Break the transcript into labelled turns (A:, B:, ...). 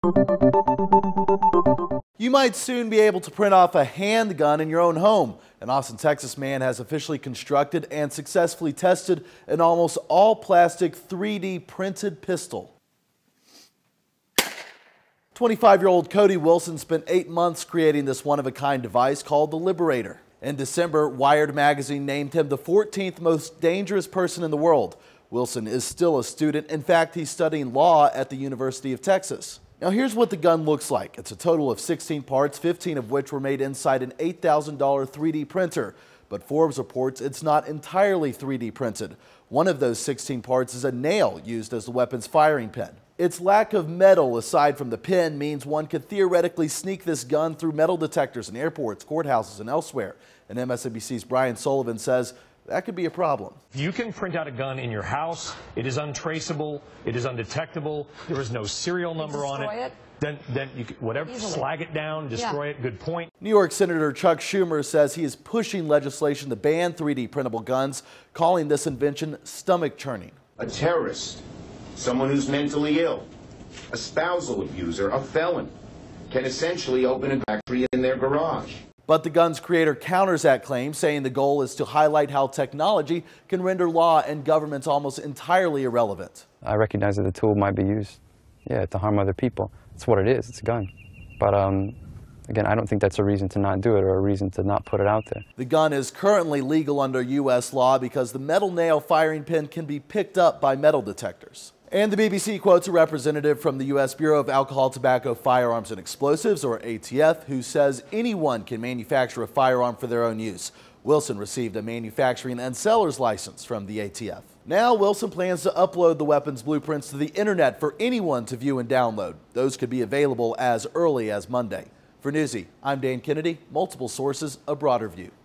A: You might soon be able to print off a handgun in your own home. An Austin, Texas man has officially constructed and successfully tested an almost all-plastic 3D printed pistol. 25-year-old Cody Wilson spent 8 months creating this one-of-a-kind device called the Liberator. In December, Wired magazine named him the 14th most dangerous person in the world. Wilson is still a student. In fact, he's studying law at the University of Texas. Now here's what the gun looks like. It's a total of 16 parts, 15 of which were made inside an $8,000 3D printer. But Forbes reports it's not entirely 3D printed. One of those 16 parts is a nail used as the weapon's firing pin. Its lack of metal aside from the pin means one could theoretically sneak this gun through metal detectors in airports, courthouses, and elsewhere. And MSNBC's Brian Sullivan says that could be a problem.
B: You can print out a gun in your house. It is untraceable. It is undetectable. There is no serial number on it. Then you can, whatever, slag it down, destroy it. Good point.
A: New York Senator Chuck Schumer says he is pushing legislation to ban 3D printable guns, calling this invention stomach churning.
C: A terrorist, someone who's mentally ill, a spousal abuser, a felon, can essentially open a factory in their garage.
A: But the gun's creator counters that claim, saying the goal is to highlight how technology can render law and governments almost entirely irrelevant.
D: I recognize that the tool might be used, to harm other people. It's what it is. It's a gun. But again, I don't think that's a reason to not do it or a reason to not put it out there.
A: The gun is currently legal under U.S. law because the metal nail firing pin can be picked up by metal detectors. And the BBC quotes a representative from the U.S. Bureau of Alcohol, Tobacco, Firearms, and Explosives, or ATF, who says anyone can manufacture a firearm for their own use. Wilson received a manufacturing and seller's license from the ATF. Now, Wilson plans to upload the weapon's blueprints to the internet for anyone to view and download. Those could be available as early as Monday. For Newsy, I'm Dan Kennedy. Multiple sources, a broader view.